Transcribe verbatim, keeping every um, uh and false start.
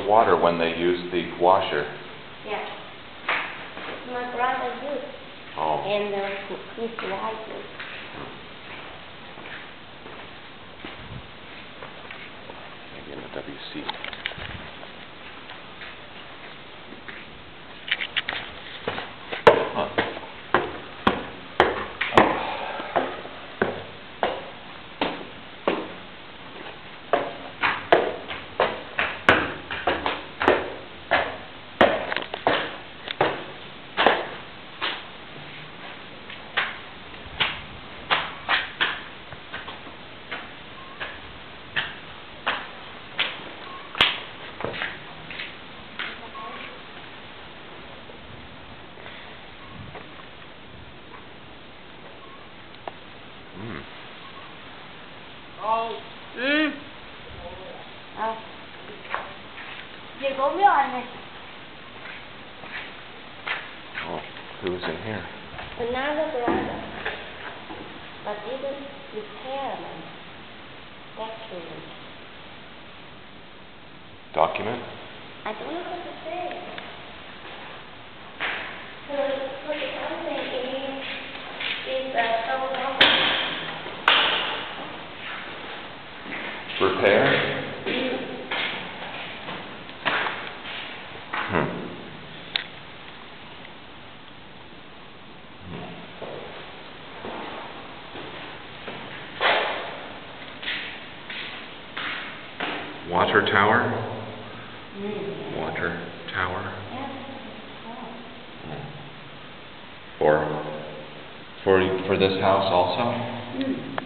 water when they use the washer? Yeah. My brother used. Oh. And uh, his wife used. Maybe in the W C. Huh. Mm. Oh. Mm. Oh. Chị có biết anh này. Oh, who's in here? Another brother. But didn't repair them. Actually. Document? I don't know what to say. So, so the something is, is uh, so long. Repair? Hmm. Water tower? Mm. Water tower? Yeah. For for for this house also? Mm.